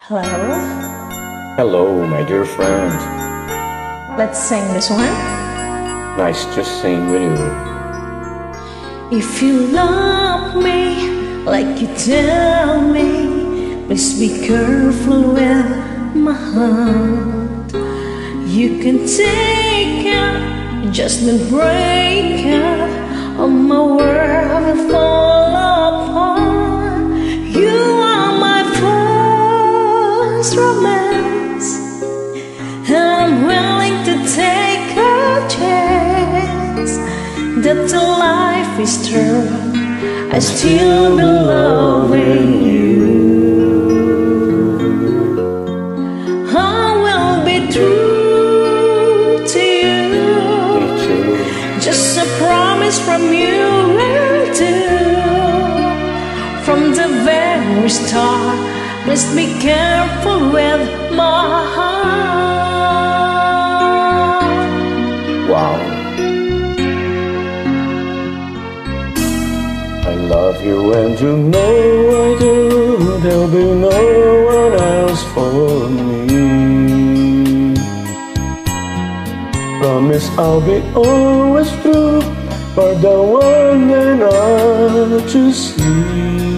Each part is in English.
Hello, Hello, my dear friend. let's sing this one. Nice to sing with you. If you love me like you tell me, please be careful with my heart. You can take it, just don't break it, or my world will fall apart. You are my first romance, and I'm willing to take a chance that the life is true. I still be loving you. I will be true to you. Just a promise from you will do. From the very start, let's be careful with my heart. Wow. I love you and you know I do. There'll be no one else for me. Promise I'll be always true, for the one that I to see.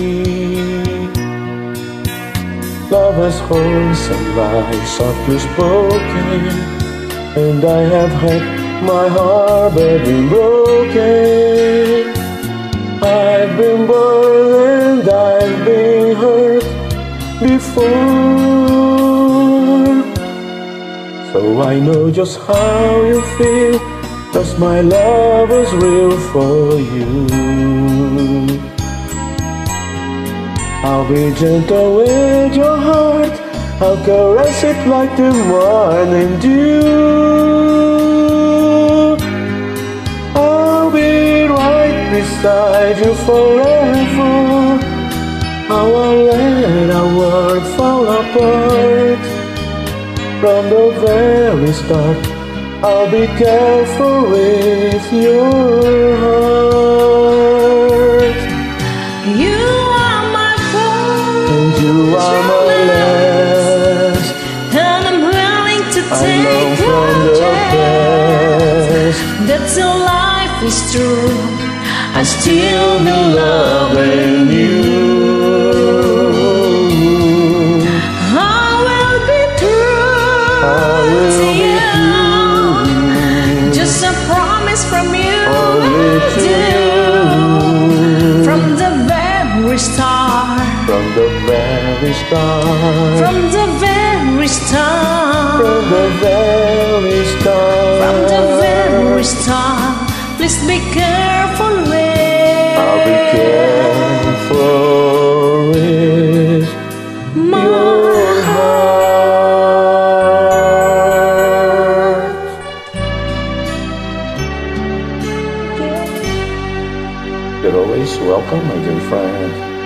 Love has horns and lies softly spoken, and I have had my heart badly broken. I've been born and I've been hurt before, so I know just how you feel, 'cause my love is real for you. I'll be gentle with your heart, I'll caress it like the morning dew. I'll be right beside you forever. I won't let our world fall apart. From the very start, I'll be careful with your heart. You are my first And you are my last, and I'm willing to I know take from a the chance past. that till life is true, I still be loving you. I will be true to you. Just a promise from you will do. From the very start, From the very start, from the very start, from the very start, from the very start, please be careful with. I'll be careful with my your heart. You're always welcome, my dear friend.